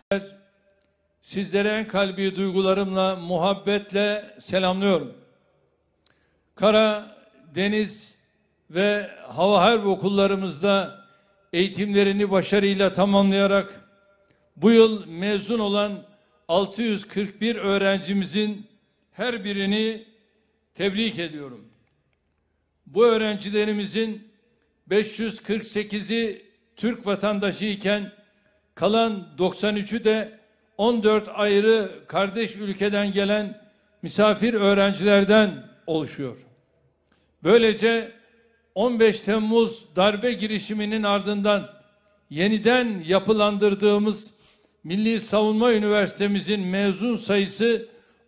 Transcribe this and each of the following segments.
Sizlere en kalbi duygularımla, muhabbetle selamlıyorum. Kara, deniz ve hava harp okullarımızda eğitimlerini başarıyla tamamlayarak bu yıl mezun olan 641 öğrencimizin her birini tebrik ediyorum. Bu öğrencilerimizin 548'i Türk vatandaşı iken kalan 93'ü de 14 ayrı kardeş ülkeden gelen misafir öğrencilerden oluşuyor. Böylece 15 Temmuz darbe girişiminin ardından yeniden yapılandırdığımız Milli Savunma Üniversitemizin mezun sayısı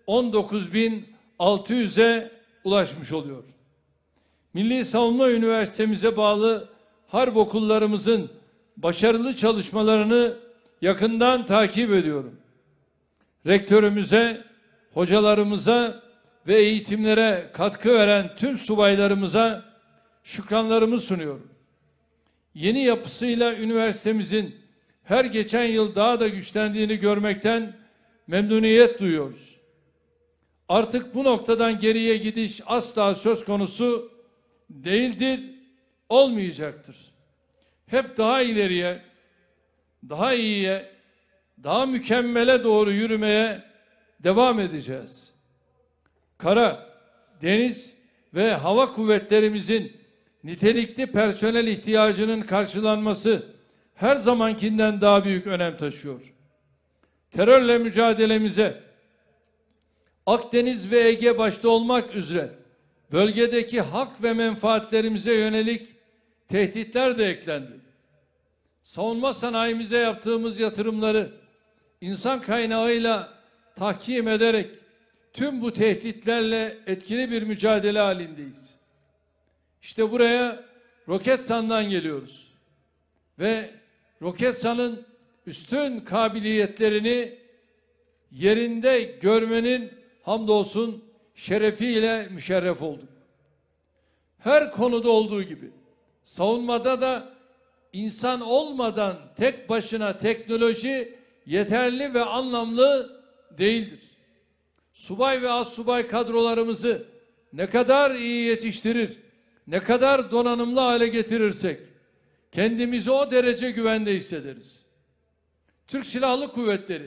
19.600'e ulaşmış oluyor. Milli Savunma Üniversitemize bağlı harp okullarımızın başarılı çalışmalarını yakından takip ediyorum. Rektörümüze, hocalarımıza ve eğitimlere katkı veren tüm subaylarımıza şükranlarımı sunuyorum. Yeni yapısıyla üniversitemizin her geçen yıl daha da güçlendiğini görmekten memnuniyet duyuyoruz. Artık bu noktadan geriye gidiş asla söz konusu değildir, olmayacaktır. Hep daha ileriye, daha iyiye, daha mükemmele doğru yürümeye devam edeceğiz. Kara, deniz ve hava kuvvetlerimizin nitelikli personel ihtiyacının karşılanması her zamankinden daha büyük önem taşıyor. Terörle mücadelemize Akdeniz ve Ege başta olmak üzere bölgedeki hak ve menfaatlerimize yönelik tehditler de eklendi. Savunma sanayimize yaptığımız yatırımları insan kaynağıyla tahkim ederek tüm bu tehditlerle etkili bir mücadele halindeyiz. İşte buraya Roketsan'dan geliyoruz. Ve Roketsan'ın üstün kabiliyetlerini yerinde görmenin hamdolsun şerefiyle müşerref olduk. Her konuda olduğu gibi savunmada da insan olmadan tek başına teknoloji yeterli ve anlamlı değildir. Subay ve astsubay kadrolarımızı ne kadar iyi yetiştirir, ne kadar donanımlı hale getirirsek kendimizi o derece güvende hissederiz. Türk Silahlı Kuvvetleri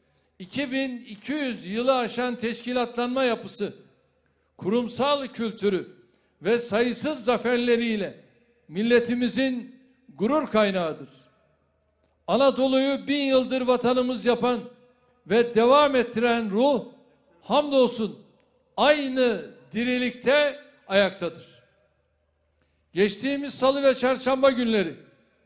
2200 yılı aşan teşkilatlanma yapısı, kurumsal kültürü ve sayısız zaferleriyle milletimizin gurur kaynağıdır. Anadolu'yu 1000 yıldır vatanımız yapan ve devam ettiren ruh hamdolsun aynı dirilikte ayaktadır. Geçtiğimiz salı ve çarşamba günleri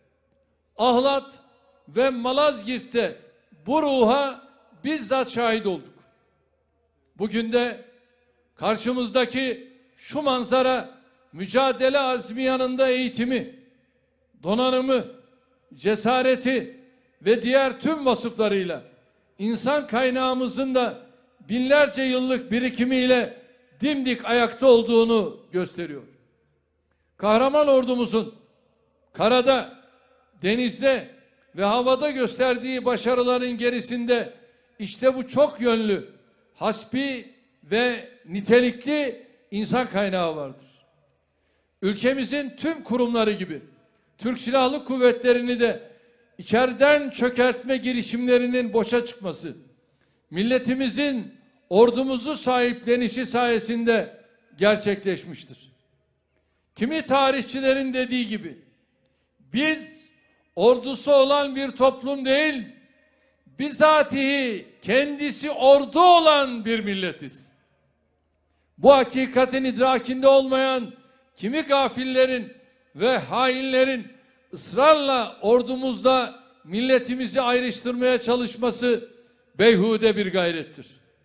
Ahlat ve Malazgirt'te bu ruha bizzat şahit olduk. Bugün de karşımızdaki şu manzara mücadele azmi yanında eğitimi, donanımı, cesareti ve diğer tüm vasıflarıyla insan kaynağımızın da binlerce yıllık birikimiyle dimdik ayakta olduğunu gösteriyor. Kahraman ordumuzun karada, denizde ve havada gösterdiği başarıların gerisinde işte bu çok yönlü, hasbi ve nitelikli insan kaynağı vardır. Ülkemizin tüm kurumları gibi Türk Silahlı Kuvvetleri'ni de içeriden çökertme girişimlerinin boşa çıkması, milletimizin ordumuzu sahiplenişi sayesinde gerçekleşmiştir. Kimi tarihçilerin dediği gibi biz ordusu olan bir toplum değil, bizatihi kendisi ordu olan bir milletiz. Bu hakikatin idrakinde olmayan kimi gafillerin ve hainlerin ısrarla ordumuzda milletimizi ayrıştırmaya çalışması beyhude bir gayrettir.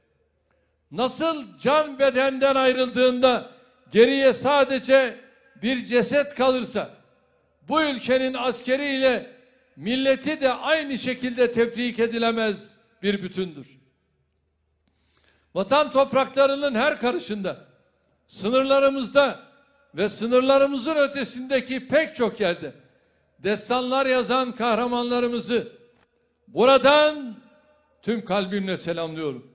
Nasıl can bedenden ayrıldığında geriye sadece bir ceset kalırsa, bu ülkenin askeriyle milleti de aynı şekilde tefrik edilemez bir bütündür. Vatan topraklarının her karışında, sınırlarımızda ve sınırlarımızın ötesindeki pek çok yerde destanlar yazan kahramanlarımızı buradan tüm kalbimle selamlıyorum.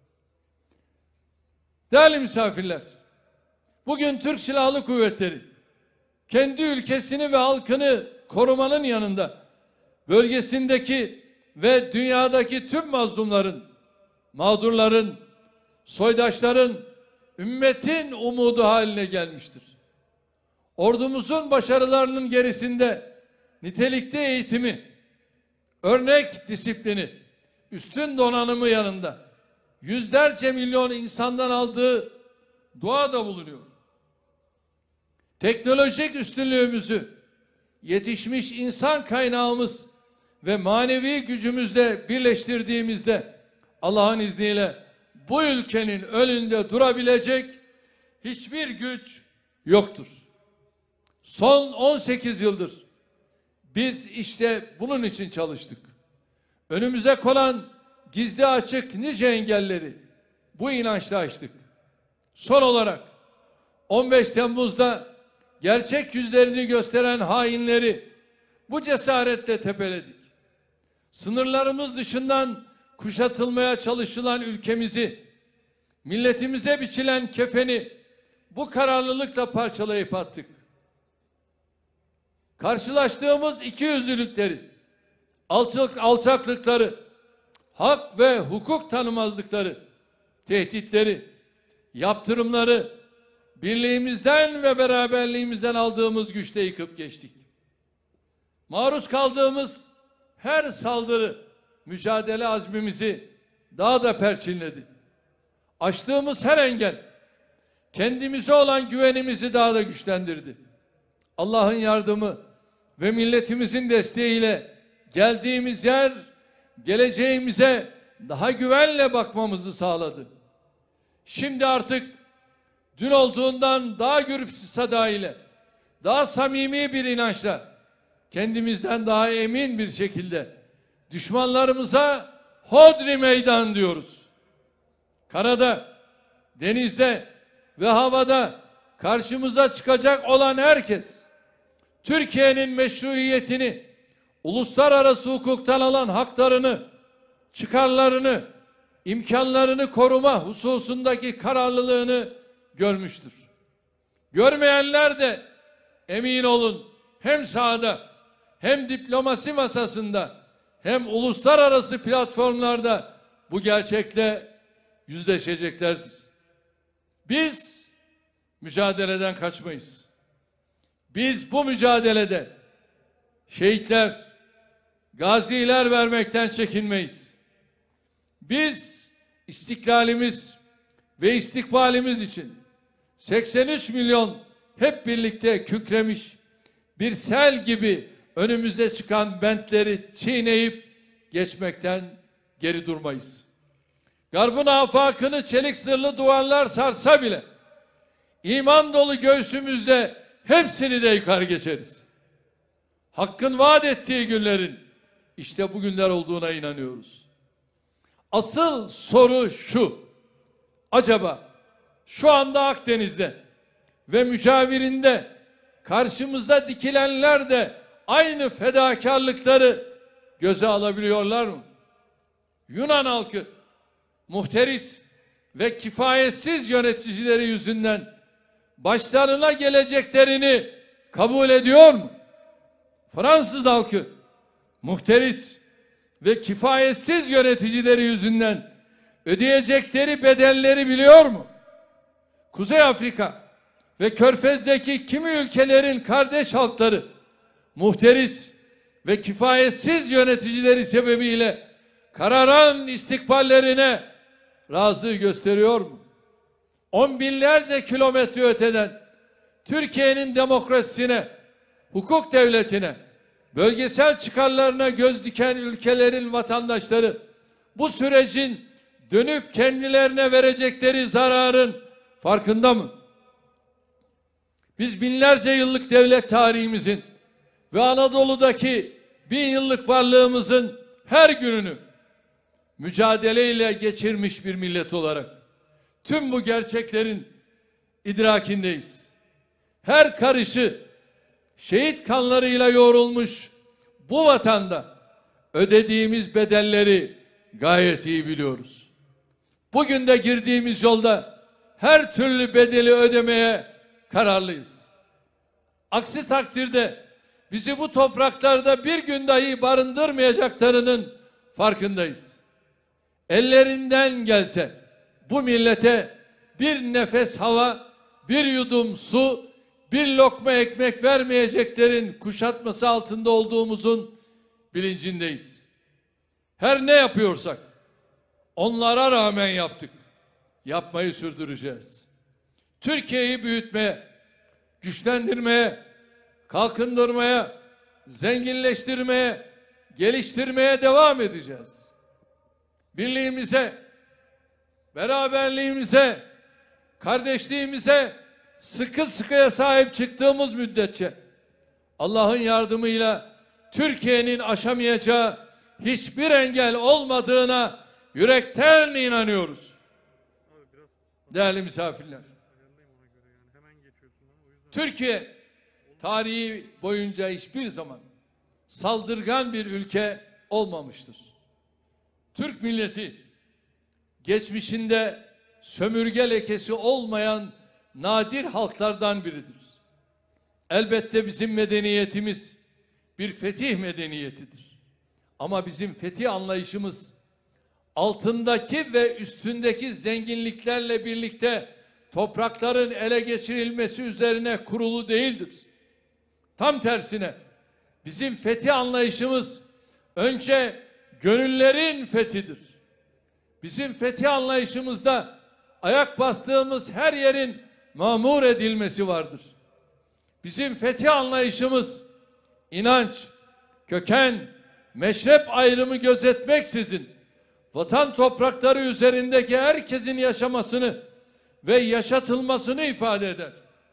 Değerli misafirler, bugün Türk Silahlı Kuvvetleri kendi ülkesini ve halkını korumanın yanında bölgesindeki ve dünyadaki tüm mazlumların, mağdurların, soydaşların, ümmetin umudu haline gelmiştir. Ordumuzun başarılarının gerisinde nitelikli eğitimi, örnek disiplini, üstün donanımı yanında yüzlerce milyon insandan aldığı dua da bulunuyor. Teknolojik üstünlüğümüzü, yetişmiş insan kaynağımız ve manevi gücümüzle birleştirdiğimizde Allah'ın izniyle bu ülkenin önünde durabilecek hiçbir güç yoktur. Son 18 yıldır biz işte bunun için çalıştık. Önümüze konan gizli açık nice engelleri bu inançla aştık. Son olarak 15 Temmuz'da gerçek yüzlerini gösteren hainleri bu cesaretle tepeledik. Sınırlarımız dışından kuşatılmaya çalışılan ülkemizi, milletimize biçilen kefeni bu kararlılıkla parçalayıp attık. Karşılaştığımız ikiyüzlülükleri, alçaklıkları, hak ve hukuk tanımazlıkları, tehditleri, yaptırımları birliğimizden ve beraberliğimizden aldığımız güçle yıkıp geçtik. Maruz kaldığımız her saldırı mücadele azmimizi daha da perçinledi. Aştığımız her engel kendimize olan güvenimizi daha da güçlendirdi. Allah'ın yardımı ve milletimizin desteğiyle geldiğimiz yer geleceğimize daha güvenle bakmamızı sağladı. Şimdi artık dün olduğundan daha gür sadayla, daha samimi bir inançla, kendimizden daha emin bir şekilde düşmanlarımıza hodri meydan diyoruz. Karada, denizde ve havada karşımıza çıkacak olan herkes, Türkiye'nin meşruiyetini, uluslararası hukuktan alan haklarını, çıkarlarını, imkanlarını koruma hususundaki kararlılığını görmüştür. Görmeyenler de emin olun hem sahada hem diplomasi masasında hem uluslararası platformlarda bu gerçekle yüzleşeceklerdir. Biz mücadeleden kaçmayız. Biz bu mücadelede şehitler, gaziler vermekten çekinmeyiz. Biz istiklalimiz ve istikbalimiz için 83 milyon hep birlikte kükremiş bir sel gibi önümüze çıkan bentleri çiğneyip geçmekten geri durmayız. Garbın afakını çelik zırhlı duvarlar sarsa bile iman dolu göğsümüzde hepsini de yıkar geçeriz. Hakkın vaat ettiği günlerin işte bu günler olduğuna inanıyoruz. Asıl soru şu: acaba şu anda Akdeniz'de ve mücavirinde karşımıza dikilenler de aynı fedakarlıkları göze alabiliyorlar mı? Yunan halkı muhteris ve kifayetsiz yöneticileri yüzünden başlarına geleceklerini kabul ediyor mu? Fransız halkı muhteris ve kifayetsiz yöneticileri yüzünden ödeyecekleri bedelleri biliyor mu? Kuzey Afrika ve Körfez'deki kimi ülkelerin kardeş halkları muhteris ve kifayetsiz yöneticileri sebebiyle kararan istikballerine razı gösteriyor mu? On binlerce kilometre öteden Türkiye'nin demokrasisine, hukuk devletine, bölgesel çıkarlarına göz diken ülkelerin vatandaşları bu sürecin dönüp kendilerine verecekleri zararın farkında mı? Biz binlerce yıllık devlet tarihimizin ve Anadolu'daki 1000 yıllık varlığımızın her gününü mücadeleyle geçirmiş bir millet olarak tüm bu gerçeklerin idrakindeyiz. Her karışı şehit kanlarıyla yoğrulmuş bu vatanda ödediğimiz bedelleri gayet iyi biliyoruz. Bugün de girdiğimiz yolda her türlü bedeli ödemeye kararlıyız. Aksi takdirde bizi bu topraklarda bir gün dahi barındırmayacaklarının farkındayız. Ellerinden gelse bu millete bir nefes hava, bir yudum su, bir lokma ekmek vermeyeceklerin kuşatması altında olduğumuzun bilincindeyiz. Her ne yapıyorsak onlara rağmen yaptık. Yapmayı sürdüreceğiz. Türkiye'yi büyütmeye, güçlendirmeye, kalkındırmaya, zenginleştirmeye, geliştirmeye devam edeceğiz. Birliğimize, beraberliğimize, kardeşliğimize sıkı sıkıya sahip çıktığımız müddetçe Allah'ın yardımıyla Türkiye'nin aşamayacağı hiçbir engel olmadığına yürekten inanıyoruz. Değerli misafirler, Türkiye tarihi boyunca hiçbir zaman saldırgan bir ülke olmamıştır. Türk milleti geçmişinde sömürge lekesi olmayan nadir halklardan biridir. Elbette bizim medeniyetimiz bir fetih medeniyetidir. Ama bizim fetih anlayışımız altındaki ve üstündeki zenginliklerle birlikte toprakların ele geçirilmesi üzerine kurulu değildir. Tam tersine bizim fetih anlayışımız önce gönüllerin fethidir. Bizim fetih anlayışımızda ayak bastığımız her yerin mamur edilmesi vardır. Bizim fetih anlayışımız inanç, köken, meşrep ayrımı gözetmeksizin vatan toprakları üzerindeki herkesin yaşamasını ve yaşatılmasını ifade eder.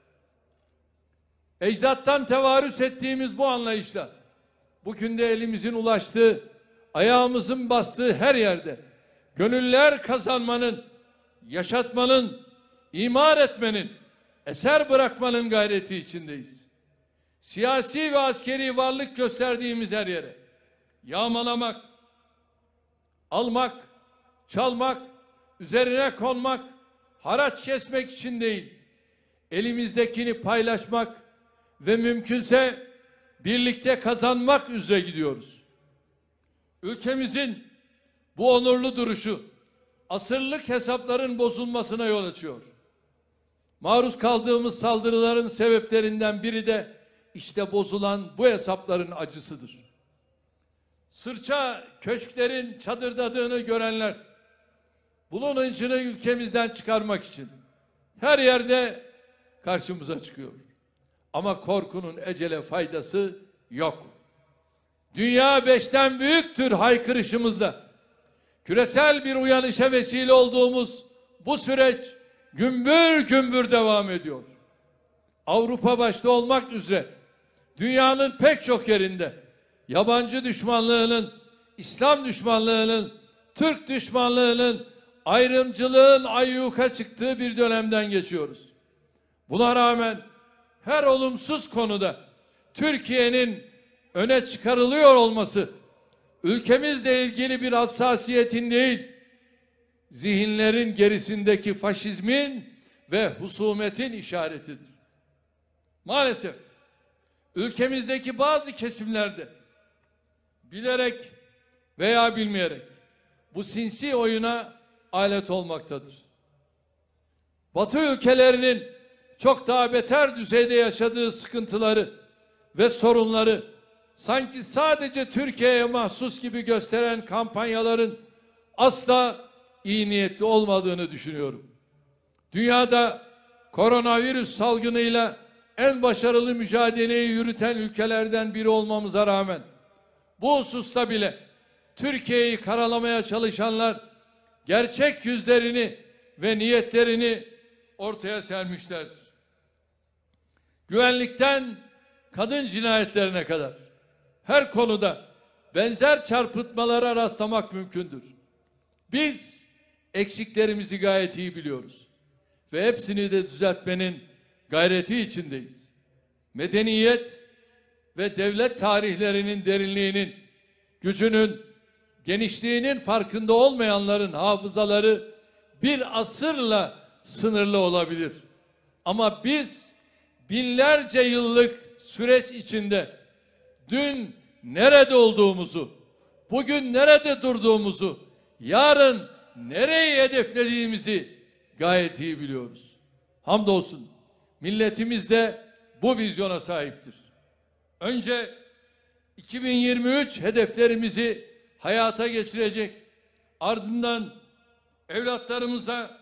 Ecdattan tevarüs ettiğimiz bu anlayışla bugün de elimizin ulaştığı, ayağımızın bastığı her yerde gönüller kazanmanın, yaşatmanın, imar etmenin, eser bırakmanın gayreti içindeyiz. Siyasi ve askeri varlık gösterdiğimiz her yere yağmalamak, almak, çalmak, üzerine konmak, haraç kesmek için değil, elimizdekini paylaşmak ve mümkünse birlikte kazanmak üzere gidiyoruz. Ülkemizin bu onurlu duruşu asırlık hesapların bozulmasına yol açıyor. Maruz kaldığımız saldırıların sebeplerinden biri de işte bozulan bu hesapların acısıdır. Sırça köşklerin çadırdadığını görenler bunun hıncını ülkemizden çıkarmak için her yerde karşımıza çıkıyor. Ama korkunun ecele faydası yok. Dünya beşten büyüktür haykırışımızda küresel bir uyanışa vesile olduğumuz bu süreç gümbür gümbür devam ediyor. Avrupa başta olmak üzere dünyanın pek çok yerinde yabancı düşmanlığının, İslam düşmanlığının, Türk düşmanlığının, ayrımcılığın ayyuka çıktığı bir dönemden geçiyoruz. Buna rağmen her olumsuz konuda Türkiye'nin öne çıkarılıyor olması ülkemizle ilgili bir hassasiyetin değil, zihinlerin gerisindeki faşizmin ve husumetin işaretidir. Maalesef ülkemizdeki bazı kesimlerde bilerek veya bilmeyerek bu sinsi oyuna alet olmaktadır. Batı ülkelerinin çok daha beter düzeyde yaşadığı sıkıntıları ve sorunları sanki sadece Türkiye'ye mahsus gibi gösteren kampanyaların asla iyi niyetli olmadığını düşünüyorum. Dünyada koronavirüs salgınıyla en başarılı mücadeleyi yürüten ülkelerden biri olmamıza rağmen bu hususta bile Türkiye'yi karalamaya çalışanlar gerçek yüzlerini ve niyetlerini ortaya sermişlerdir. Güvenlikten kadın cinayetlerine kadar her konuda benzer çarpıtmalara rastlamak mümkündür. Biz eksiklerimizi gayet iyi biliyoruz ve hepsini de düzeltmenin gayreti içindeyiz. Medeniyet ve devlet tarihlerinin derinliğinin, gücünün, genişliğinin farkında olmayanların hafızaları bir asırla sınırlı olabilir. Ama biz binlerce yıllık süreç içinde dün nerede olduğumuzu, bugün nerede durduğumuzu, yarın nereyi hedeflediğimizi gayet iyi biliyoruz. Hamdolsun milletimiz de bu vizyona sahiptir. Önce 2023 hedeflerimizi hayata geçirecek, ardından evlatlarımıza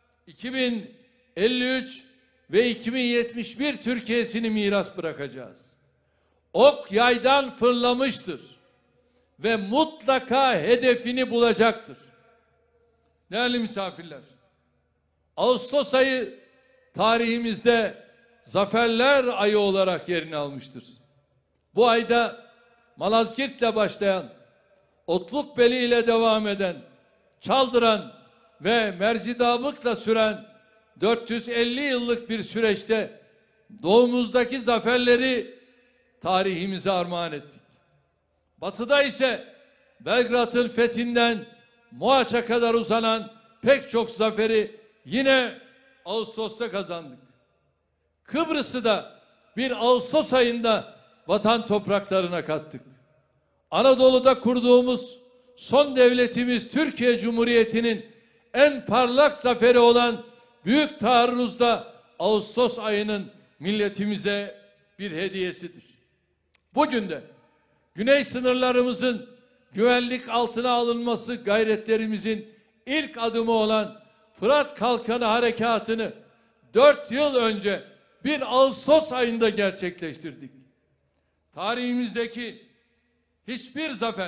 2053 ve 2071 Türkiye'sini miras bırakacağız. Ok yaydan fırlamıştır ve mutlaka hedefini bulacaktır. Değerli misafirler, Ağustos ayı tarihimizde Zaferler Ayı olarak yerini almıştır. Bu ayda Malazgirt'le başlayan, Otlukbeli ile devam eden, Çaldıran ve Mercidabık'la süren 450 yıllık bir süreçte doğumuzdaki zaferleri tarihimize armağan ettik. Batıda ise Belgrad'ın fethinden Mohaç'a kadar uzanan pek çok zaferi yine Ağustos'ta kazandık. Kıbrıs'ı da bir Ağustos ayında vatan topraklarına kattık. Anadolu'da kurduğumuz son devletimiz Türkiye Cumhuriyeti'nin en parlak zaferi olan Büyük Taarruz da Ağustos ayının milletimize bir hediyesidir. Bugün de güney sınırlarımızın güvenlik altına alınması gayretlerimizin ilk adımı olan Fırat Kalkanı Harekatı'nı 4 yıl önce bir Ağustos ayında gerçekleştirdik. Tarihimizdeki hiçbir zafer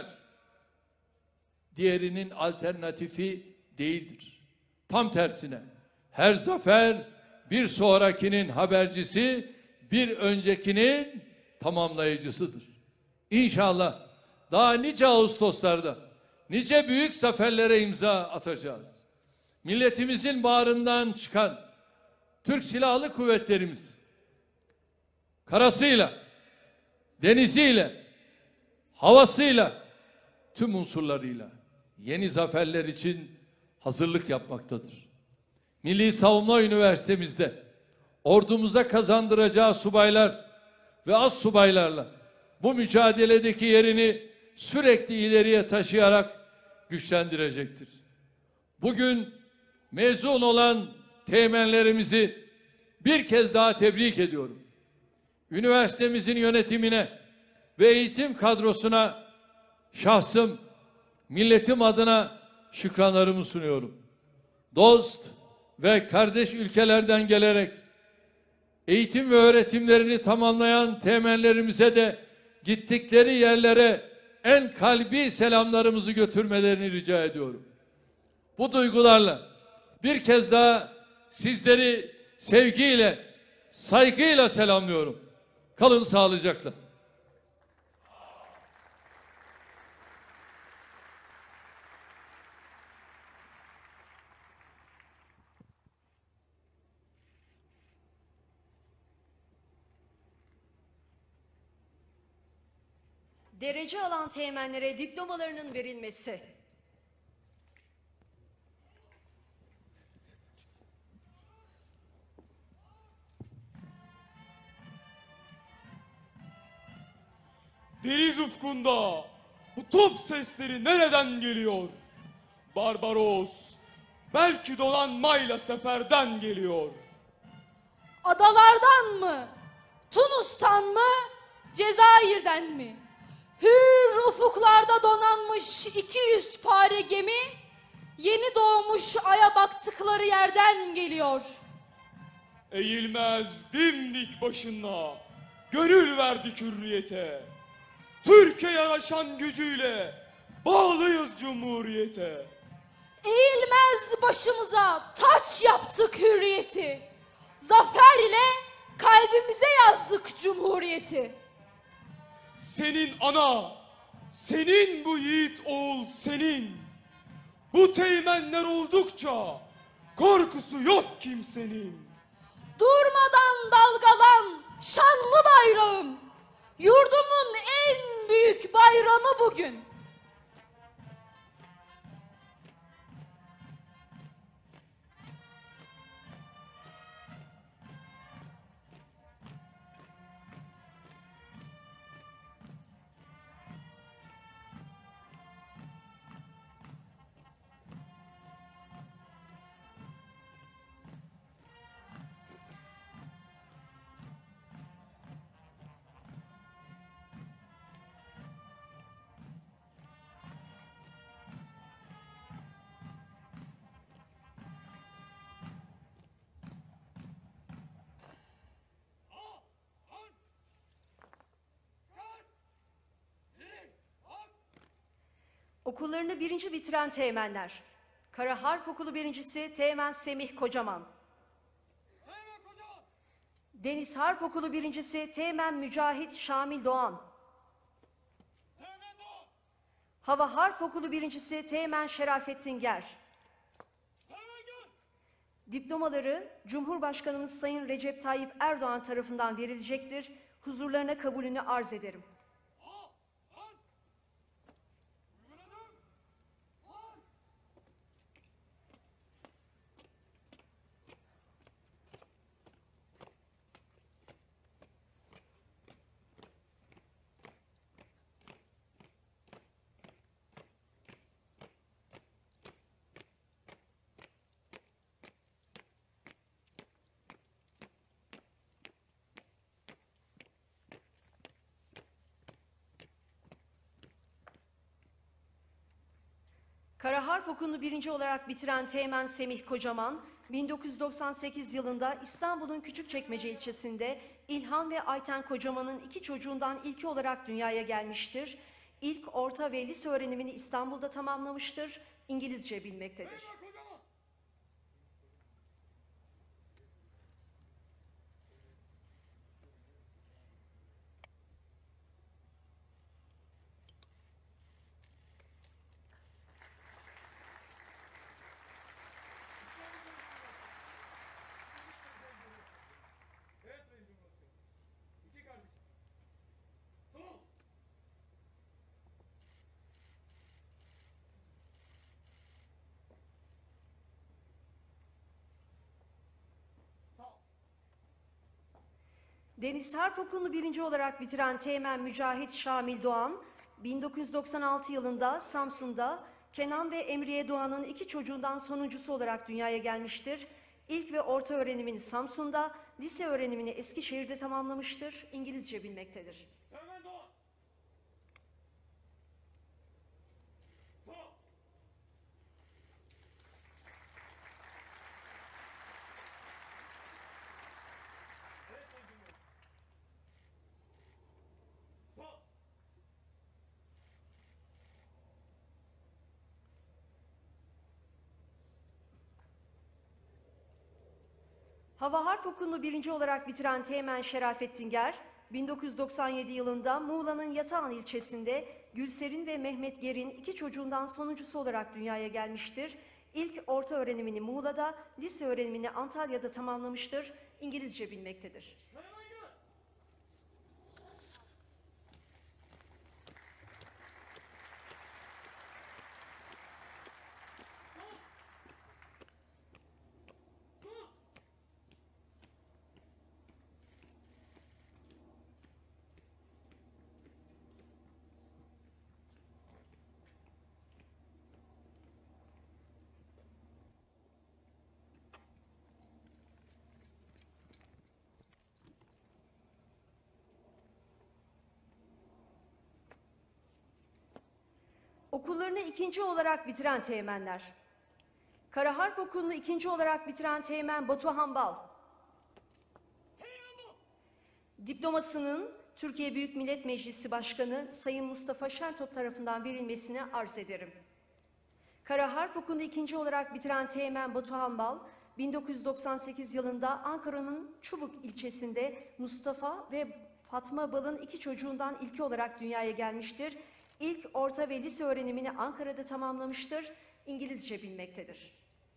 diğerinin alternatifi değildir. Tam tersine her zafer bir sonrakinin habercisi, bir öncekinin tamamlayıcısıdır. İnşallah daha nice Ağustoslarda nice büyük zaferlere imza atacağız. Milletimizin bağrından çıkan Türk Silahlı Kuvvetlerimiz karasıyla, deniziyle, havasıyla, tüm unsurlarıyla yeni zaferler için hazırlık yapmaktadır. Milli Savunma Üniversitemizde ordumuza kazandıracağı subaylar ve az subaylarla bu mücadeledeki yerini sürekli ileriye taşıyarak güçlendirecektir. Bugün mezun olan teğmenlerimizi bir kez daha tebrik ediyorum. Üniversitemizin yönetimine ve eğitim kadrosuna şahsım, milletim adına şükranlarımı sunuyorum. Dost ve kardeş ülkelerden gelerek eğitim ve öğretimlerini tamamlayan teğmenlerimize de gittikleri yerlere en kalbi selamlarımızı götürmelerini rica ediyorum. Bu duygularla bir kez daha sizleri sevgiyle, saygıyla selamlıyorum. Kalın sağlıcakla. Derece alan teğmenlere diplomalarının verilmesi. Deniz ufkunda bu top sesleri nereden geliyor? Barbaros, belki donanmayla seferden geliyor. Adalardan mı? Tunus'tan mı? Cezayir'den mi? Hür ufuklarda donanmış 200 pare gemi, yeni doğmuş aya baktıkları yerden geliyor. Eğilmez dimdik başına, gönül verdik hürriyete. Türkiye yaraşan gücüyle bağlıyız cumhuriyete. Eğilmez başımıza taç yaptık hürriyeti. Zaferle kalbimize yazdık cumhuriyeti. Senin ana, senin bu yiğit oğul senin. Bu teğmenler oldukça korkusu yok kimsenin. Durmadan dalgalan şanlı bayrağım. Yurdumun en büyük bayramı bugün. Okullarını birinci bitiren teğmenler. Kara Harp Okulu birincisi Teğmen Semih Kocaman. Deniz Harp Okulu birincisi Teğmen Mücahit Şamil Doğan. Hava Harp Okulu birincisi Teğmen Şerafettin Ger. Diplomaları Cumhurbaşkanımız Sayın Recep Tayyip Erdoğan tarafından verilecektir. Huzurlarına kabulünü arz ederim. Kara Harp Okulu'nu birinci olarak bitiren Teğmen Semih Kocaman, 1998 yılında İstanbul'un Küçükçekmece ilçesinde İlhan ve Ayten Kocaman'ın iki çocuğundan ilki olarak dünyaya gelmiştir. İlk, orta ve lise öğrenimini İstanbul'da tamamlamıştır. İngilizce bilmektedir. Deniz Harp Okulu'nu birinci olarak bitiren Teğmen Mücahit Şamil Doğan, 1996 yılında Samsun'da Kenan ve Emriye Doğan'ın iki çocuğundan sonuncusu olarak dünyaya gelmiştir. İlk ve orta öğrenimini Samsun'da, lise öğrenimini Eskişehir'de tamamlamıştır. İngilizce bilmektedir. Hava Harp Okulu'nu birinci olarak bitiren Teğmen Şerafettin Ger, 1997 yılında Muğla'nın Yatağan ilçesinde Gülserin ve Mehmet Ger'in iki çocuğundan sonuncusu olarak dünyaya gelmiştir. İlk orta öğrenimini Muğla'da, lise öğrenimini Antalya'da tamamlamıştır. İngilizce bilmektedir. Okullarını ikinci olarak bitiren teğmenler. Kara Harp Okulu'nu ikinci olarak bitiren Teğmen Batuhan Bal. Diplomasının Türkiye Büyük Millet Meclisi Başkanı Sayın Mustafa Şentop tarafından verilmesini arz ederim. Kara Harp Okulu'nu ikinci olarak bitiren Teğmen Batuhan Bal, 1998 yılında Ankara'nın Çubuk ilçesinde Mustafa ve Fatma Bal'ın iki çocuğundan ilki olarak dünyaya gelmiştir. İlk, orta ve lise öğrenimini Ankara'da tamamlamıştır. İngilizce bilmektedir.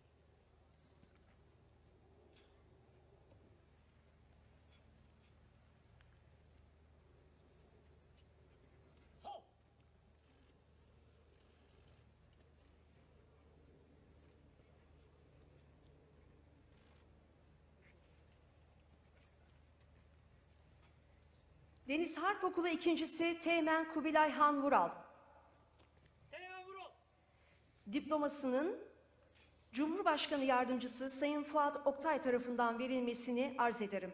Deniz Harp Okulu ikincisi Teğmen Kubilay Han Vural. Diplomasının Cumhurbaşkanı Yardımcısı Sayın Fuat Oktay tarafından verilmesini arz ederim.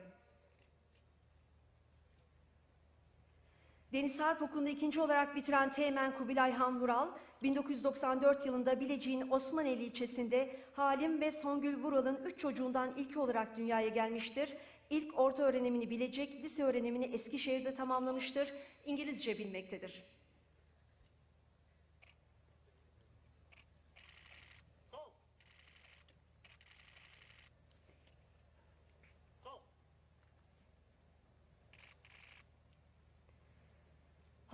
Deniz Harp Okulu'nu ikinci olarak bitiren Teğmen Kubilay Han Vural, 1994 yılında Bilecik'in Osmaneli ilçesinde Halim ve Songül Vural'ın 3 çocuğundan ilki olarak dünyaya gelmiştir. İlk orta öğrenimini Bilecik, lise öğrenimini Eskişehir'de tamamlamıştır. İngilizce bilmektedir.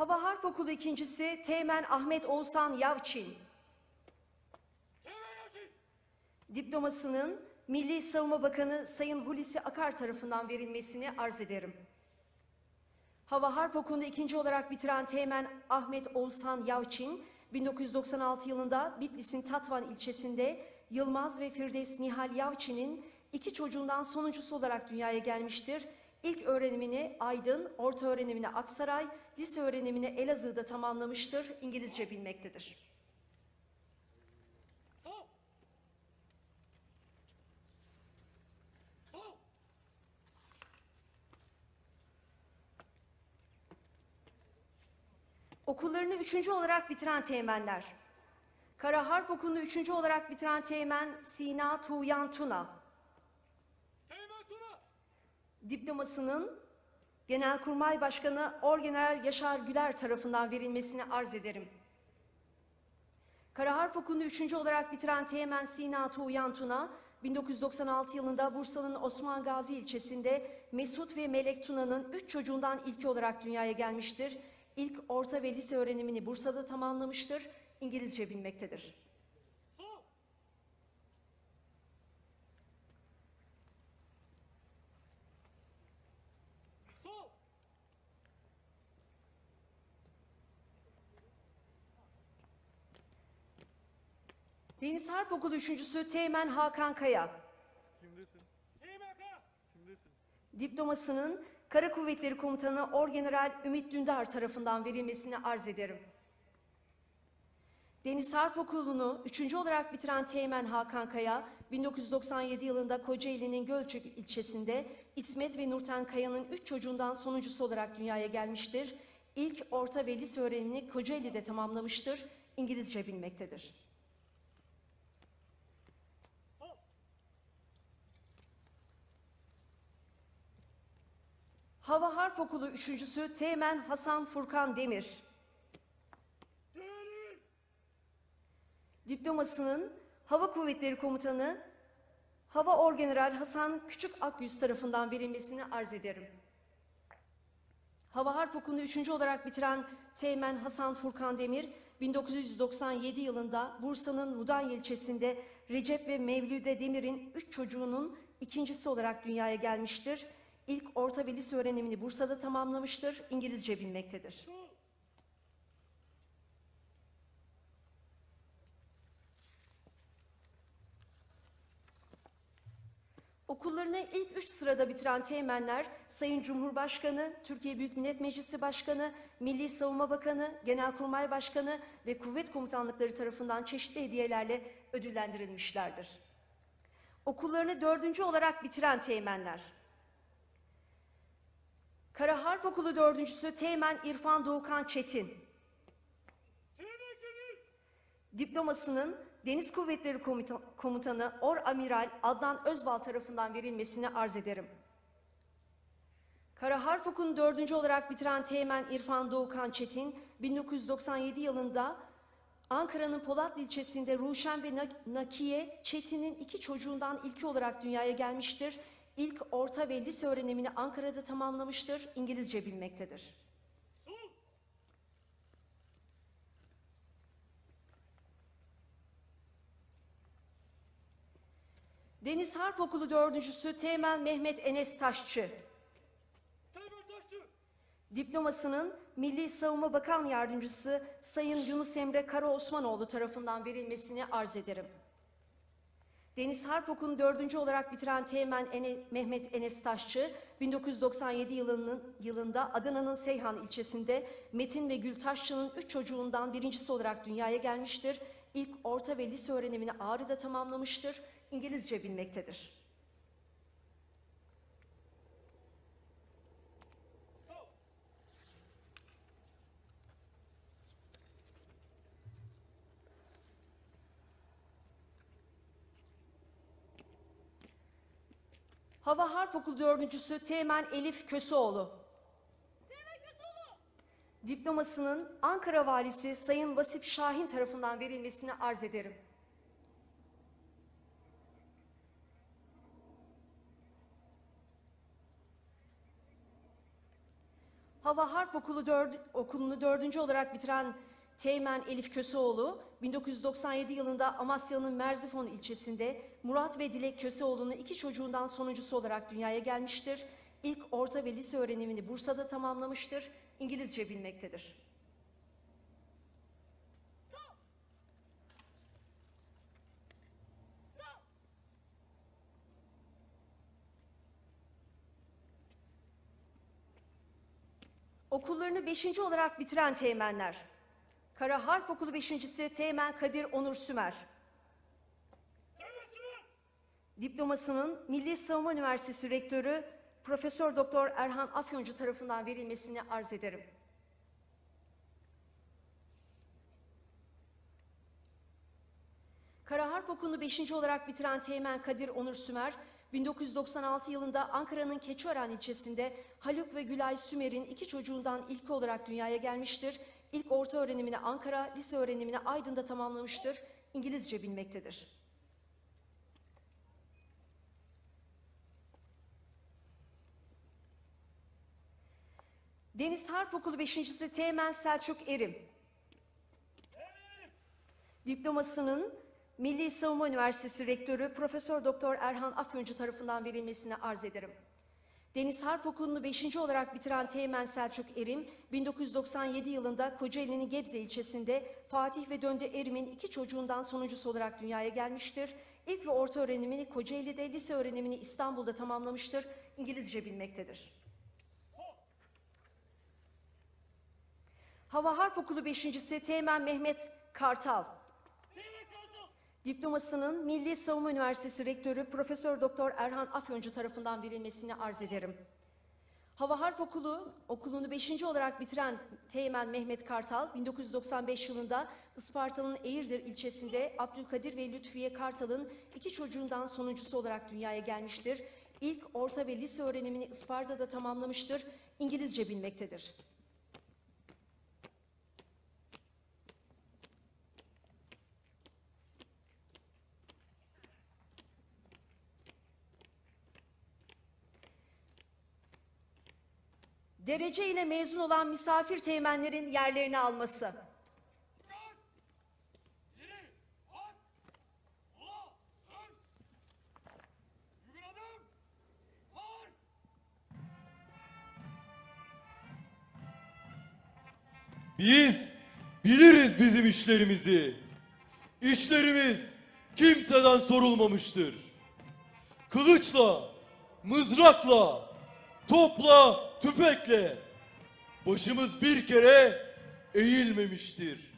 Hava Harp Okulu ikincisi Teğmen Ahmet Oğuzhan Yavçin. Diplomasının Milli Savunma Bakanı Sayın Hulusi Akar tarafından verilmesini arz ederim. Hava Harp Okulu'nu ikinci olarak bitiren Teğmen Ahmet Oğuzhan Yavçin, 1996 yılında Bitlis'in Tatvan ilçesinde Yılmaz ve Firdevs Nihal Yavçin'in 2 çocuğundan sonuncusu olarak dünyaya gelmiştir. İlk öğrenimini Aydın, orta öğrenimini Aksaray, lise öğrenimini Elazığ'da tamamlamıştır. İngilizce bilmektedir. Okullarını 3. olarak bitiren teğmenler. Kara Harp Okulu'nu 3. olarak bitiren Teğmen Sina Tuğyan Tuna. Diplomasının Genelkurmay Başkanı Orgeneral Yaşar Güler tarafından verilmesini arz ederim. Kara Harp Okulu'nu 3. olarak bitiren Teğmen Sina Tuğyan Tuna, 1996 yılında Bursa'nın Osman Gazi ilçesinde Mesut ve Melek Tuna'nın 3 çocuğundan ilki olarak dünyaya gelmiştir. İlk orta ve lise öğrenimini Bursa'da tamamlamıştır. İngilizce bilmektedir. Deniz Harp Okulu üçüncüsü Teğmen Hakan Kaya. Diplomasının Kara Kuvvetleri Komutanı Orgeneral Ümit Dündar tarafından verilmesini arz ederim. Deniz Harp Okulu'nu 3. olarak bitiren Teğmen Hakan Kaya, 1997 yılında Kocaeli'nin Gölcük ilçesinde İsmet ve Nurten Kaya'nın 3 çocuğundan sonuncusu olarak dünyaya gelmiştir. İlk orta ve lise öğrenimini Kocaeli'de tamamlamıştır. İngilizce bilmektedir. Hava Harp Okulu üçüncüsü Teğmen Hasan Furkan Demir. Diplomasının Hava Kuvvetleri Komutanı Hava Orgeneral Hasan Küçük Akyüz tarafından verilmesini arz ederim. Hava Harp Okulu'nu 3. olarak bitiren Teğmen Hasan Furkan Demir, 1997 yılında Bursa'nın Mudanya ilçesinde Recep ve Mevlüde Demir'in 3 çocuğunun ikincisi olarak dünyaya gelmiştir. İlk orta ve lise öğrenimini Bursa'da tamamlamıştır. İngilizce bilmektedir. Okullarını ilk 3 sırada bitiren teğmenler, Sayın Cumhurbaşkanı, Türkiye Büyük Millet Meclisi Başkanı, Milli Savunma Bakanı, Genelkurmay Başkanı ve kuvvet komutanlıkları tarafından çeşitli hediyelerle ödüllendirilmişlerdir. Okullarını 4. olarak bitiren teğmenler. Kara Harp Okulu 4.'sü Teğmen İrfan Doğukan Çetin. Diplomasının Deniz Kuvvetleri Komutanı Oramiral Adnan Özbal tarafından verilmesini arz ederim. Kara Harp Okulu'nu 4. olarak bitiren Teğmen İrfan Doğukan Çetin, 1997 yılında Ankara'nın Polatlı ilçesinde Ruşen ve Nakiye Çetin'in 2 çocuğundan ilki olarak dünyaya gelmiştir. İlk orta ve lise öğrenimini Ankara'da tamamlamıştır. İngilizce bilmektedir. Deniz Harp Okulu 4.'sü Teğmen Mehmet Enes Taşçı. Diplomasının Milli Savunma Bakan Yardımcısı Sayın Yunus Emre Karaosmanoğlu tarafından verilmesini arz ederim. Deniz Harp Okulu'nu 4. olarak bitiren Teğmen Mehmet Enes Taşçı, 1997 yılında Adana'nın Seyhan ilçesinde Metin ve Gül Taşçı'nın 3 çocuğundan birincisi olarak dünyaya gelmiştir. İlk orta ve lise öğrenimini Ağrı'da tamamlamıştır. İngilizce bilmektedir. Hava Harp Okulu 4.'sü Teğmen Elif Köseoğlu. Diplomasının Ankara Valisi Sayın Vasip Şahin tarafından verilmesini arz ederim. Hava Harp Okulu'nu 4. olarak bitiren Teğmen Elif Köseoğlu, 1997 yılında Amasya'nın Merzifon ilçesinde Murat ve Dilek Köseoğlu'nun 2 çocuğundan sonuncusu olarak dünyaya gelmiştir. İlk orta ve lise öğrenimini Bursa'da tamamlamıştır. İngilizce bilmektedir. Okullarını 5. olarak bitiren teğmenler: Kara Harp Okulu 5.'si Teğmen Kadir Onur Sümer. Diplomasının Milli Savunma Üniversitesi Rektörü Profesör Doktor Erhan Afyoncu tarafından verilmesini arz ederim. Kara Harp Okulu'nu 5. olarak bitiren Teğmen Kadir Onur Sümer, 1996 yılında Ankara'nın Keçiören ilçesinde Haluk ve Gülay Sümer'in 2 çocuğundan ilki olarak dünyaya gelmiştir. İlk orta öğrenimini Ankara, lise öğrenimini Aydın'da tamamlamıştır. İngilizce bilmektedir. Deniz Harp Okulu 5.'si Teğmen Selçuk Erim. Diplomasının Milli Savunma Üniversitesi Rektörü Profesör Doktor Erhan Afyoncu tarafından verilmesini arz ederim. Deniz Harp Okulu'nu 5. olarak bitiren Teğmen Selçuk Erim, 1997 yılında Kocaeli'nin Gebze ilçesinde Fatih ve Döndü Erim'in 2 çocuğundan sonuncusu olarak dünyaya gelmiştir. İlk ve orta öğrenimini Kocaeli'de, lise öğrenimini İstanbul'da tamamlamıştır. İngilizce bilmektedir. Hava Harp Okulu 5.'si Teğmen Mehmet Kartal. Diplomasının Milli Savunma Üniversitesi Rektörü Profesör Doktor Erhan Afyoncu tarafından verilmesini arz ederim. Hava Harp Okulu'nu 5. olarak bitiren Teğmen Mehmet Kartal, 1995 yılında Isparta'nın Eğirdir ilçesinde Abdülkadir ve Lütfiye Kartal'ın 2 çocuğundan sonuncusu olarak dünyaya gelmiştir. İlk orta ve lise öğrenimini Isparta'da tamamlamıştır. İngilizce bilmektedir. Derece ile mezun olan misafir teğmenlerin yerlerini alması. Biz biliriz bizim işlerimizi. İşlerimiz kimseden sorulmamıştır. Kılıçla, mızrakla, topla, tüfekle başımız bir kere eğilmemiştir.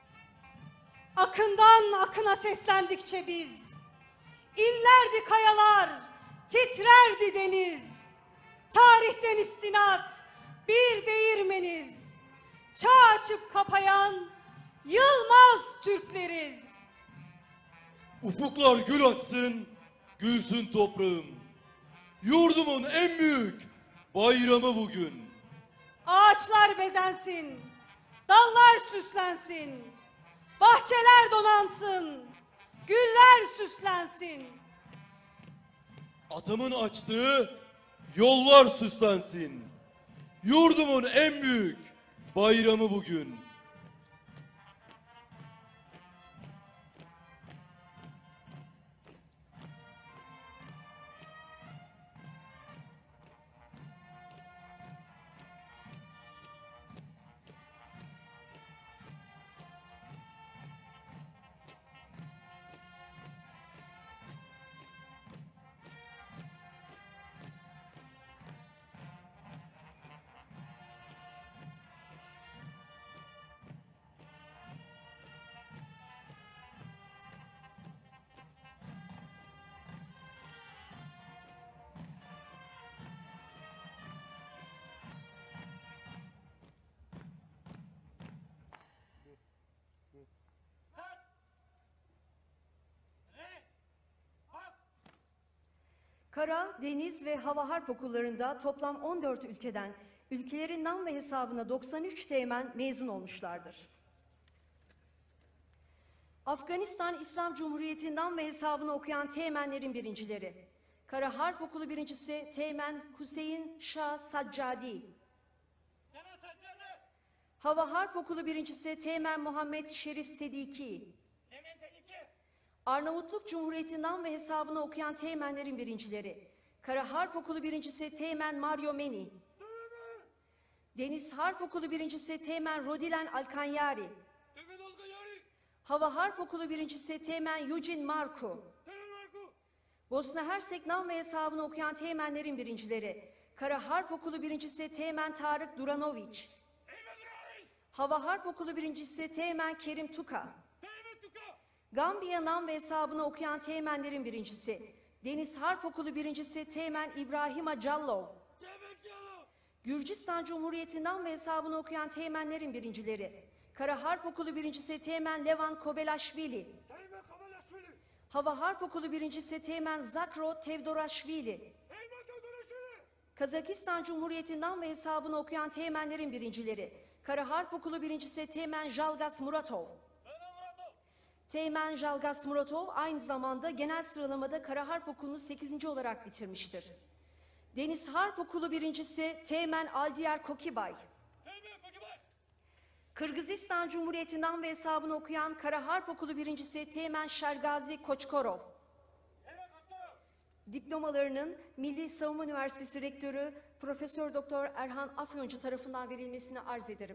Akından akına seslendikçe biz, inlerdi kayalar, titrerdi deniz. Tarihten istinat bir değirmeniz, çağ açıp kapayan yılmaz Türkleriz. Ufuklar gül açsın, gülsün toprağım. Yurdumun en büyük bayramı bugün. Ağaçlar bezensin, dallar süslensin, bahçeler donansın, güller süslensin. Atamın açtığı yollar süslensin. Yurdumun en büyük bayramı bugün. Kara, deniz ve hava harp okullarında toplam 14 ülkeden ülkelerin nam ve hesabına 93 teğmen mezun olmuşlardır. Afganistan İslam Cumhuriyeti nam ve hesabını okuyan teğmenlerin birincileri: Kara Harp Okulu 1.'si Teğmen Hüseyin Şah Saccadi. Hava Harp Okulu birincisi Teğmen Muhammed Şerif Sediki. Arnavutluk Cumhuriyeti'nden ve hesabını okuyan teğmenlerin birincileri. Kara Harp Okulu birincisi Teğmen Mario Meni. Deniz Harp Okulu birincisi Teğmen Rodilen Alkanyari. Hava Harp Okulu birincisi Teğmen Eugene Marku. Bosna Hersek nam ve hesabını okuyan teğmenlerin birincileri. Kara Harp Okulu birincisi Teğmen Tarık Duranoviç. Hava Harp Okulu birincisi Teğmen Kerim Tuka. Gambiya nam ve hesabını okuyan teğmenlerin birincisi. Deniz Harp Okulu birincisi Teğmen İbrahim Callov. Gürcistan Cumhuriyeti'nden ve hesabını okuyan teğmenlerin birincileri. Kara Harp Okulu birincisi Teğmen Levan Kobelaşvili. Hava Harp Okulu birincisi Teğmen Zakro Tevdoraşvili. Kazakistan Cumhuriyeti'nden ve hesabını okuyan teğmenlerin birincileri. Kara Harp Okulu birincisi Teğmen Jalgas Muratov. Teğmen Jalgas Muratov aynı zamanda genel sıralamada Kara Harp Okulu'nu 8. olarak bitirmiştir. Deniz Harp Okulu birincisi Teğmen Aldiyar Kokibay. Kırgızistan Cumhuriyeti'nden ve hesabını okuyan Kara Harp Okulu birincisi Teğmen Şergazi Koçkorov. Diplomalarının Milli Savunma Üniversitesi Rektörü Profesör Doktor Erhan Afyoncu tarafından verilmesini arz ederim.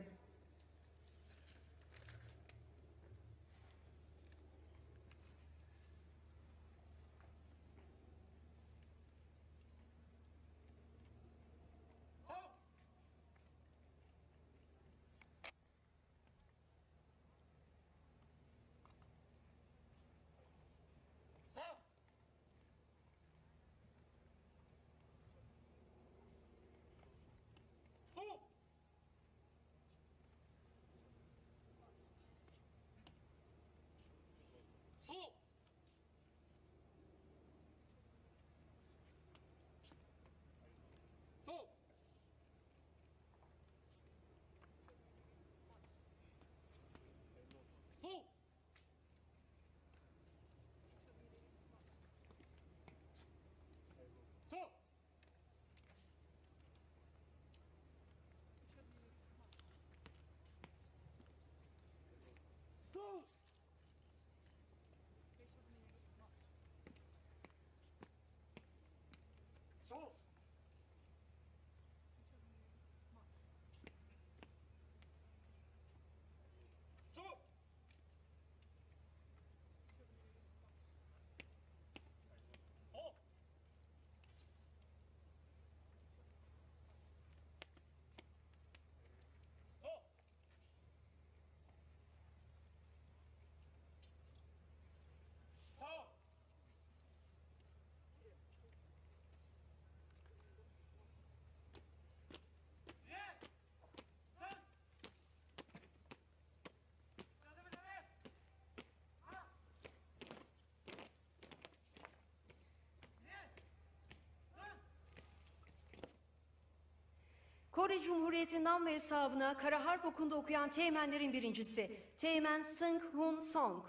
Kore Cumhuriyeti'nden ve hesabına Kara Harp Okulu'nda okuyan teğmenlerin birincisi Teğmen Sung Hun Song.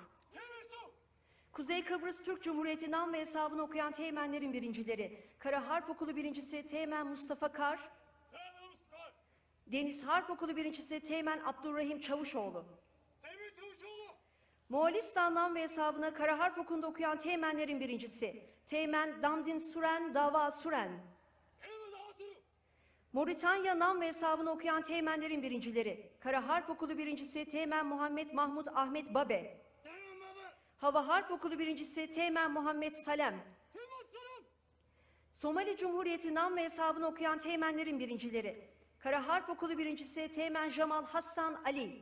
Kuzey Kıbrıs Türk Cumhuriyeti'nden ve hesabını okuyan teğmenlerin birincileri Kara Harp Okulu birincisi Teğmen Mustafa Kar. Deniz Harp Okulu birincisi Teğmen Abdurrahim Çavuşoğlu. Moğolistan'dan ve hesabına Kara Harp Okulu'nda okuyan teğmenlerin birincisi Teğmen Damdin Suren Dava Suren. Moritanya'dan ve hesabını okuyan teğmenlerin birincileri Kara Harp Okulu birincisi Teğmen Muhammed Mahmud Ahmet Babe. Hava Harp Okulu birincisi Teğmen Muhammed Salem. Somali Cumhuriyeti'nden ve hesabını okuyan teğmenlerin birincileri Kara Harp Okulu birincisi Teğmen Jamal Hassan Ali.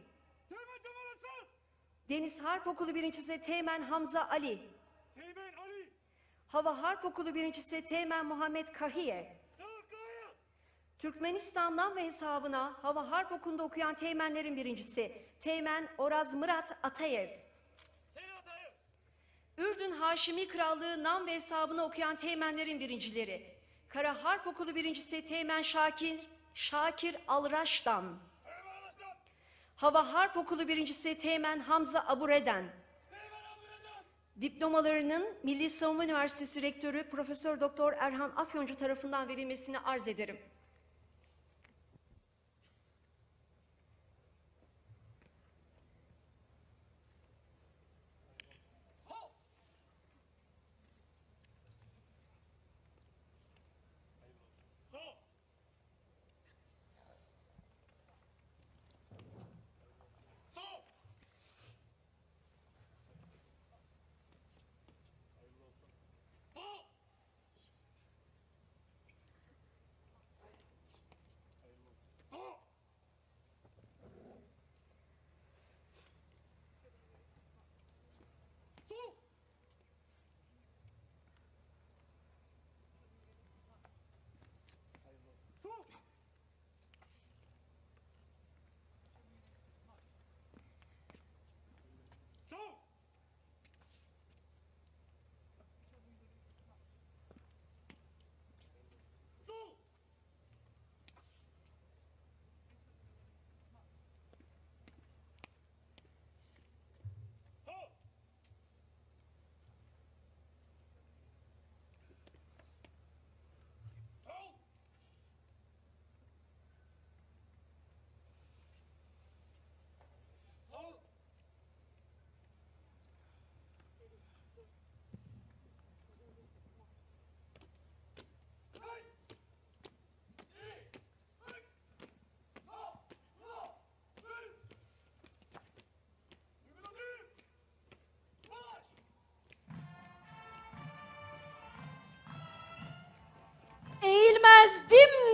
Deniz Harp Okulu birincisi Teğmen Hamza Ali. Hava Harp Okulu birincisi Teğmen Muhammed Kahiye. Türkmenistan'dan ve hesabına Hava Harp Okulu'nda okuyan teğmenlerin birincisi Teğmen Oraz Murat Atayev. Ürdün Haşimi Krallığı nam ve hesabını okuyan teğmenlerin birincileri Kara Harp Okulu birincisi Teğmen Şakir Alraş'tan. Hava Harp Okulu birincisi Teğmen Hamza Abureden. Diplomalarının Milli Savunma Üniversitesi Rektörü Profesör Doktor Erhan Afyoncu tarafından verilmesini arz ederim.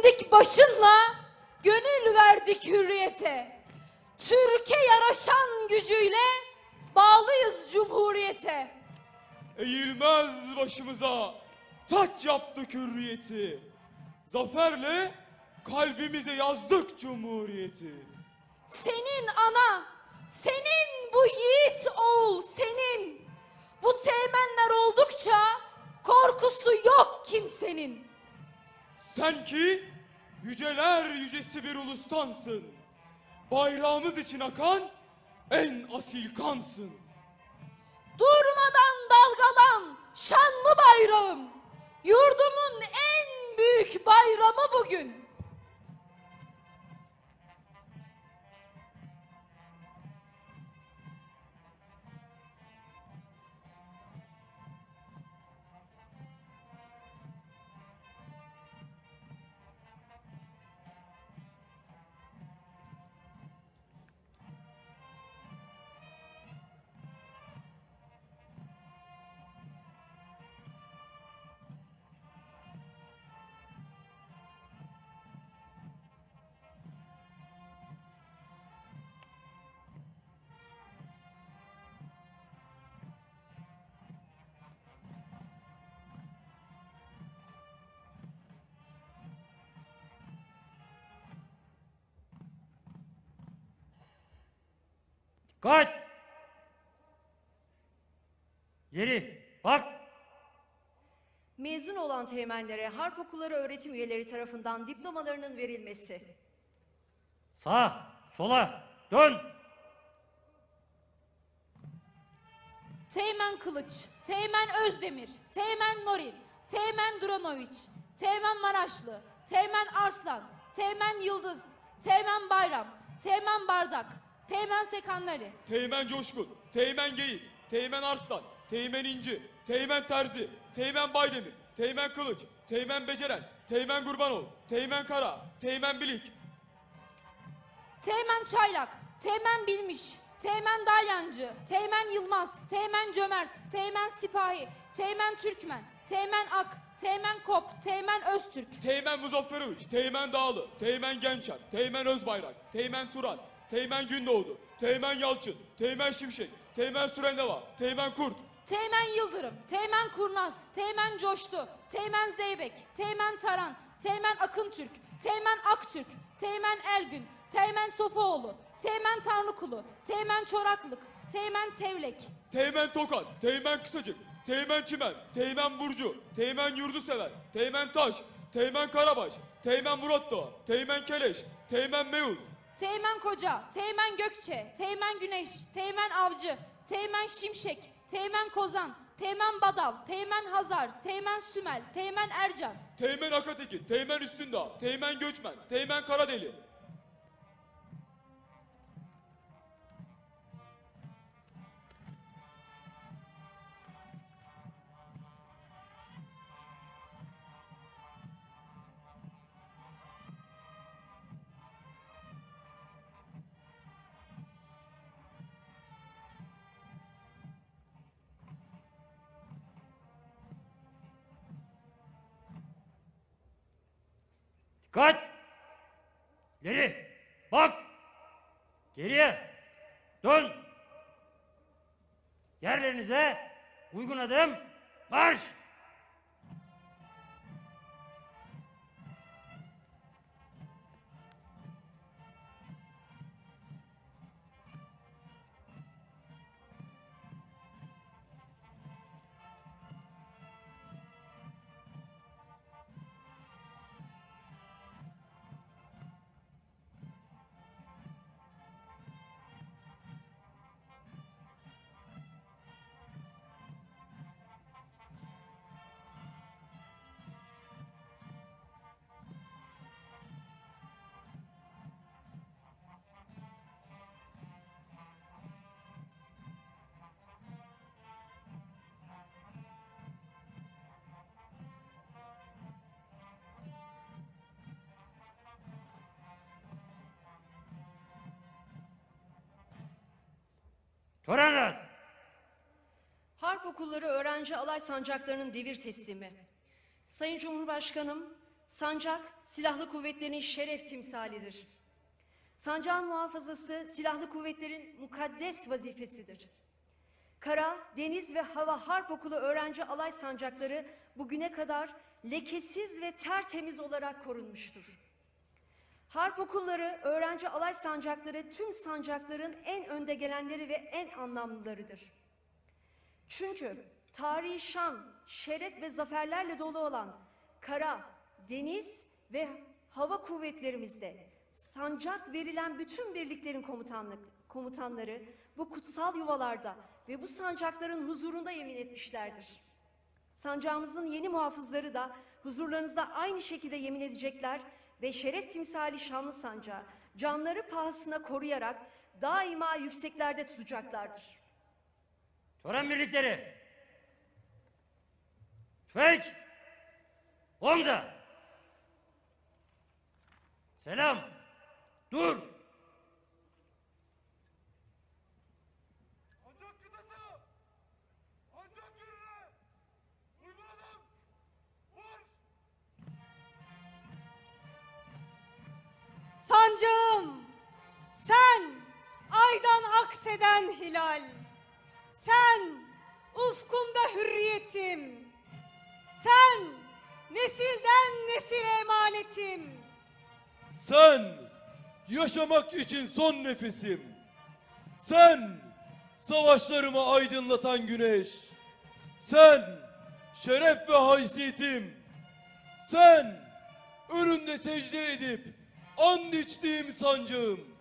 dimdik başınla gönül verdik hürriyete. Türkiye yaraşan gücüyle bağlıyız cumhuriyete. Eğilmez başımıza taç yaptık hürriyeti. Zaferle kalbimize yazdık cumhuriyeti. Senin ana, senin bu yiğit oğul senin. Bu teğmenler oldukça korkusu yok kimsenin. Sen ki yüceler yücesi bir ulustansın. Bayrağımız için akan en asil kansın. Durmadan dalgalan şanlı bayrağım. Yurdumun en büyük bayramı bugün. Kaç! Geri bak! Mezun olan teğmenlere harp okulları öğretim üyeleri tarafından diplomalarının verilmesi. Sağa, sola, dön! Teğmen Kılıç, Teğmen Özdemir, Teğmen Norin, Teğmen Duranoviç, Teğmen Maraşlı, Teğmen Arslan, Teğmen Yıldız, Teğmen Bayram, Teğmen Bardak, Teğmen Sekanları, Teğmen Coşkun, Teğmen Geyik, Teğmen Arslan, Teğmen İnci, Teğmen Terzi, Teğmen Baydemir, Teğmen Kılıç, Teğmen Beceren, Teğmen Gurbanov, Teğmen Kara, Teğmen Bilik, Teğmen Çaylak, Teğmen Bilmiş, Teğmen Dalyancı, Teğmen Yılmaz, Teğmen Cömert, Teğmen Sipahi, Teğmen Türkmen, Teğmen Ak, Teğmen Kop, Teğmen Öztürk, Teğmen Muzafferoviç, Teğmen Dağlı, Teğmen Gençer, Teğmen Özbayrak, Teğmen Turan, Teğmen Gündoğdu, Teğmen Yalçın, Teğmen Şimşek, Teğmen Sürendeva, Teğmen Kurt, Teğmen Yıldırım, Teğmen Kurnaz, Teğmen Coştu, Teğmen Zeybek, Teğmen Taran, Teğmen Akıntürk, Teğmen Aktürk, Teğmen Elgün, Teğmen Sofuoğlu, Teğmen Tanrıkulu, Teğmen Çoraklık, Teğmen Tevlek, Teğmen Tokat, Teğmen Kısacık, Teğmen Çimen, Teğmen Burcu, Teğmen Yurdusever, Teğmen Taş, Teğmen Karabaş, Teğmen Muratdoğa, Teğmen Keleş, Teğmen Meuz, Teğmen Koca, Teğmen Gökçe, Teğmen Güneş, Teğmen Avcı, Teğmen Şimşek, Teğmen Kozan, Teğmen Badal, Teğmen Hazar, Teğmen Sümel, Teğmen Ercan, Teğmen Akatekin, Teğmen Üstündağ, Teğmen Göçmen, Teğmen Karadeli, Kaç! Geri bak! Geriye dön! Yerlerinize uygun adım marş! Törenler! Harp okulları öğrenci alay sancaklarının devir teslimi. Sayın Cumhurbaşkanım, Sancak, silahlı kuvvetlerin şeref timsalidir. Sancağın muhafazası silahlı kuvvetlerin mukaddes vazifesidir. Kara, deniz ve hava harp okulu öğrenci alay sancakları bugüne kadar lekesiz ve tertemiz olarak korunmuştur. Harp okulları, öğrenci alay sancakları tüm sancakların en önde gelenleri ve en anlamlılarıdır. Çünkü tarihi şan, şeref ve zaferlerle dolu olan kara, deniz ve hava kuvvetlerimizde sancak verilen bütün birliklerin komutanları bu kutsal yuvalarda ve bu sancakların huzurunda yemin etmişlerdir. Sancağımızın yeni muhafızları da huzurlarınızda aynı şekilde yemin edecekler ve şeref timsali şanlı sancağı canları pahasına koruyarak daima yükseklerde tutacaklardır. Tören birlikleri. Tüfek. Omza. Selam. Dur. Sancak kıtası! Sancak yönüne! Uyguladım! Marş! Sancağım, sen aydan akseden hilal, sen ufkumda hürriyetim, sen nesilden nesile emanetim. Sen yaşamak için son nefesim. Sen savaşlarımı aydınlatan güneş. Sen şeref ve haysiyetim. Sen önünde secde edip and içtiğim sancağım.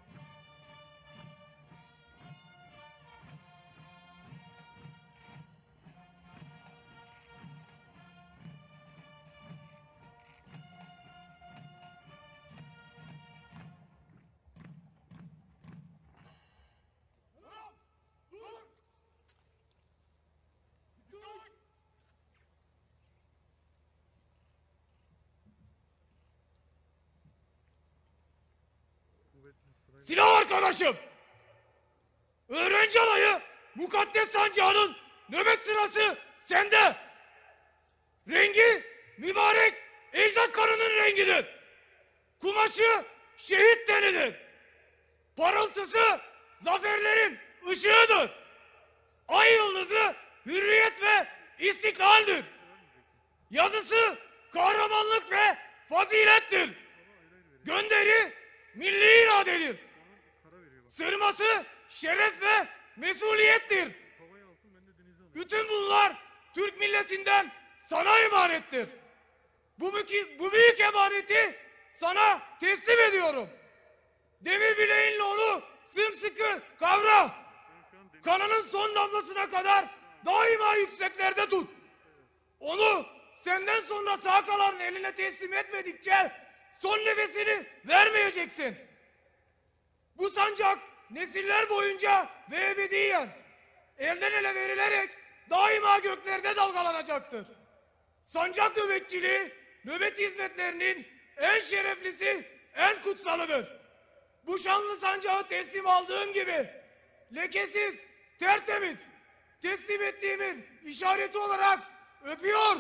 Silah arkadaşım! Öğrenci alayı mukaddes sancağının nöbet sırası sende! Rengi mübarek ecdat kanının rengidir. Kumaşı şehit tenidir. Parıltısı zaferlerin ışığıdır. Ay yıldızı hürriyet ve istiklaldir. Yazısı kahramanlık ve fazilettir. Gönderi milli iradedir. Sırması şeref ve mesuliyettir. Bütün bunlar Türk milletinden sana emanettir. Bu büyük emaneti sana teslim ediyorum. Demir bileğinle onu sımsıkı kavra. Kanının son damlasına kadar daima yükseklerde tut. Onu senden sonra sağ kalanın eline teslim etmedikçe son nefesini vermeyeceksin. Bu sancak nesiller boyunca ve ebediyen elden ele verilerek daima göklerde dalgalanacaktır. Sancak nöbetçiliği, nöbet hizmetlerinin en şereflisi, en kutsalıdır. Bu şanlı sancağı teslim aldığım gibi lekesiz, tertemiz, teslim ettiğimin işareti olarak öpüyor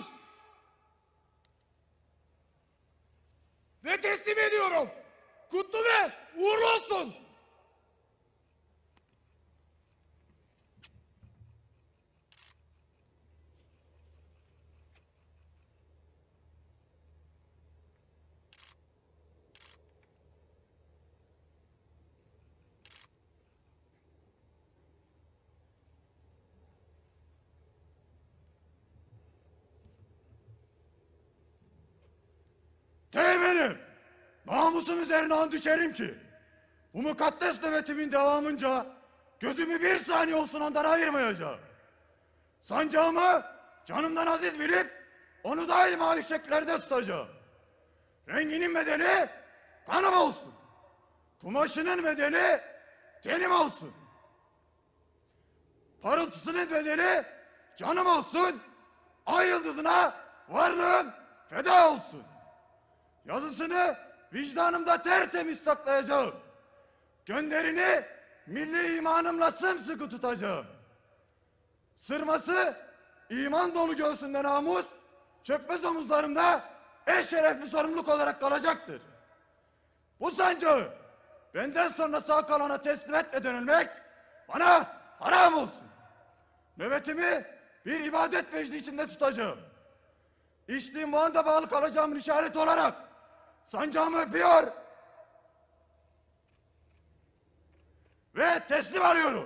ve teslim ediyorum. Kutlu ve uğurlu olsun. Teğmenim, namusum üzerine and içerim ki bu mukaddes nöbetimin devamınca gözümü bir saniye olsun ondan ayırmayacağım. Sancağımı canımdan aziz bilip onu daima yükseklerde tutacağım. Renginin bedeni kanım olsun. Kumaşının bedeni tenim olsun. Parıltısının bedeni canım olsun. Ay yıldızına varlığım feda olsun. Yazısını vicdanımda tertemiz saklayacağım. Gönderini milli imanımla sımsıkı tutacağım. Sırması iman dolu göğsünde namus, çökmez omuzlarımda en şerefli sorumluluk olarak kalacaktır. Bu sancağı benden sonra sağ kalana teslim etmeden ölmek bana haram olsun. Nöbetimi bir ibadet vecdi içinde tutacağım. İçtiğim bu anda bağlı kalacağımın işareti olarak sancağımı öpüyor ve teslim alıyorum.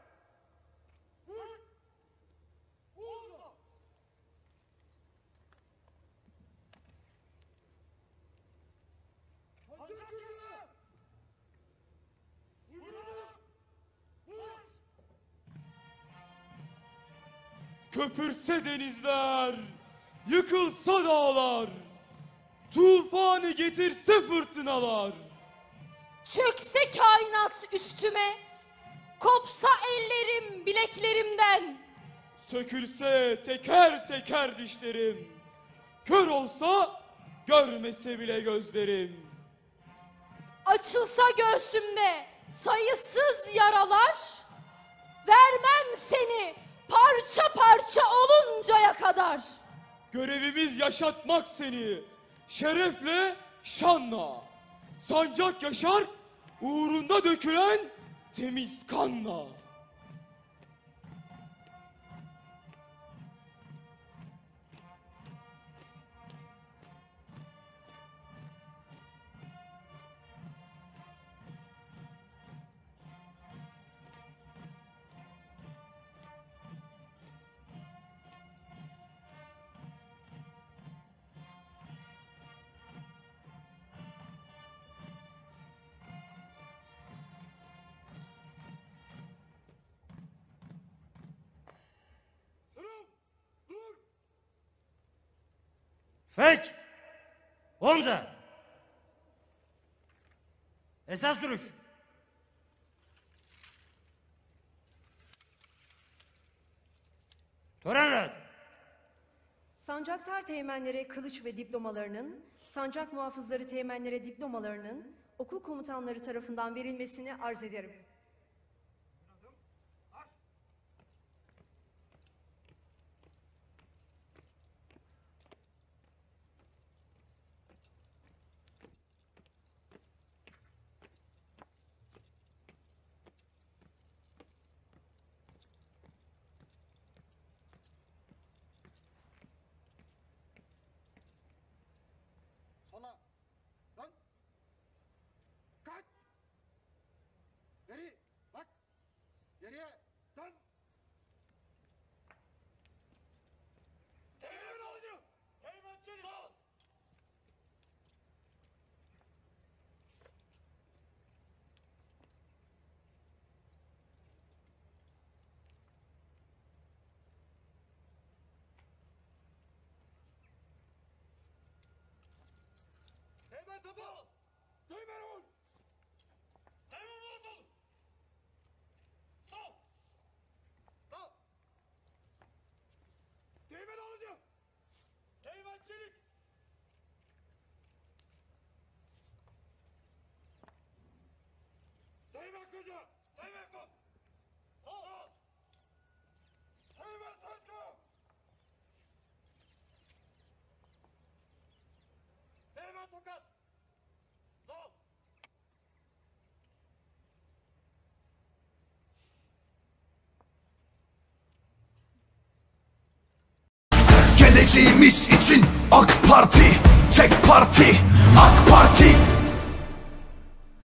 Köpürse denizler, yıkılsa dağlar, tufanı getirse fırtınalar. Çökse kainat üstüme, kopsa ellerim bileklerimden. Sökülse teker teker dişlerim, kör olsa görmese bile gözlerim. Açılsa göğsümde sayısız yaralar, vermem seni parça parça oluncaya kadar. Görevimiz yaşatmak seni, şerefle, şanla. Sancak yaşar, uğrunda dökülen temiz kanla. Fek! Omza! Esas duruş! Tören rahat! Sancaktar teğmenlere kılıç ve diplomalarının, sancak muhafızları teğmenlere diplomalarının okul komutanları tarafından verilmesini arz ederim. Sola. Dön. Kalk. Geri. Bak. Geriye. Dön. Teğmen alıcı. Teğmen geri. Sağ. Teğmen topu. Teğmen vur. Teğmen vur topu. Sol. Sağ. Teğmen alıcı. Teğmen çelik. Teğmen koca. Teğmen kol. Sol. Teğmen sarkı. Teğmen tokat. Sol. Geleceğimiz için AK Parti, tek parti, AK Parti.